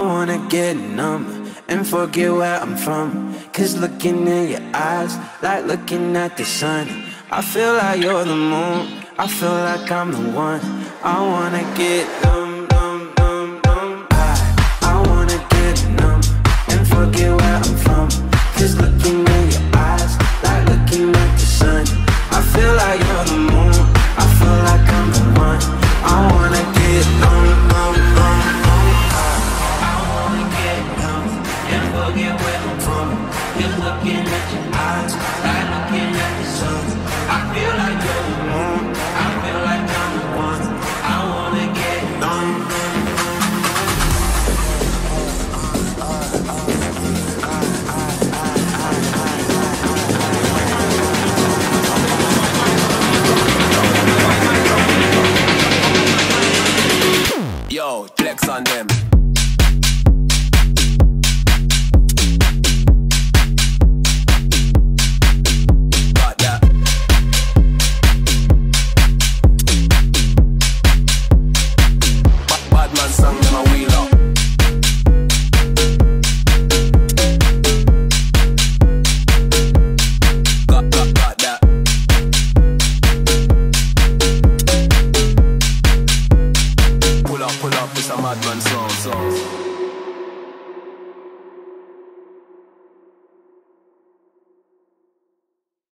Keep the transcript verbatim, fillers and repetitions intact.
wanna get numb and forget where I'm from. Cause looking in your eyes, like looking at the sun. I feel like you're the moon, I feel like I'm the one. I wanna get numb, numb, numb, numb. I, I wanna get numb and forget where I'm from. Cause looking in your eyes, like looking at the sun. I feel like you're the moon, I feel like I'm the one. I wanna get numb, numb, numb, numb. I, I wanna get numb and forget where I'm from. Just looking at your eyes, like looking at the sun. I feel like you're the moon, I feel like I'm the one. I wanna get numb, numb, numb. Yo, flex on them. Got that. Bad man song.